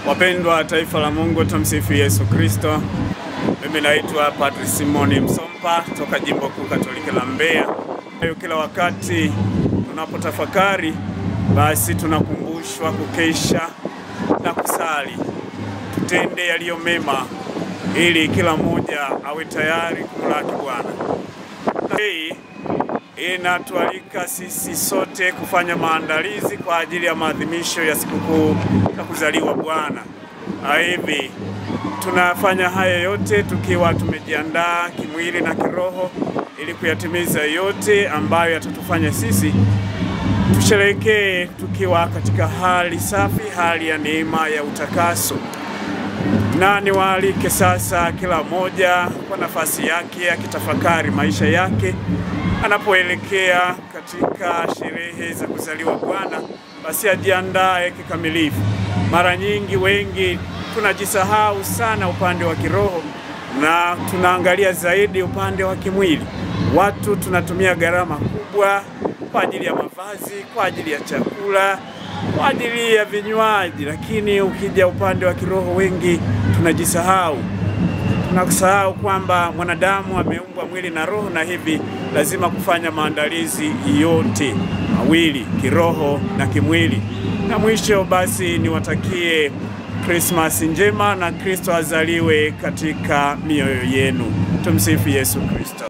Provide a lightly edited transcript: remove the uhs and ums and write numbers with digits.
Wapendwa taifa la Mungu, tumsifu Yesu Kristo. Mimi naitwa Padre Msompa toka Jimbo Kuu Katoliki la Mbeya. Kila wakati tunapotafakari, basi tunakumbushwa kukesha na kusali. Tutende yaliyo mema ili kila mmoja awe tayari kumlaki Bwana. Hii inatualika sisi sote kufanya maandalizi kwa ajili ya maadhimisho ya sikukuu ya kuzaliwa Bwana. Hivi tunafanya haya yote tukiwa tumejiandaa kimwili na kiroho ili kuyatimiza yote ambayo yatatufanya sisi tusherehekee tukiwa katika hali safi, hali ya neema ya utakaso. Na niwaalike sasa kila moja kwa nafasi yake akitafakari maisha yake anapoelekea katika sherehe za kuzaliwa Bwana, basi ajiandae kikamilifu. Mara nyingi wengi tunajisahau sana upande wa kiroho na tunaangalia zaidi upande wa kimwili. Watu tunatumia gharama kubwa kwa ajili ya mavazi, kwa ajili ya chakula, kwa ajili ya vinywaji, lakini ukija upande wa kiroho wengi tunajisahau. Tunasahau kwamba mwanadamu ameumbwa mwili na roho, na hivi lazima kufanya maandalizi yote mawili, kiroho na kimwili. Na mwisho basi niwatakie Chrismass njema na Kristo azaliwe katika mioyo yenu. Tumsifu Yesu Kristo.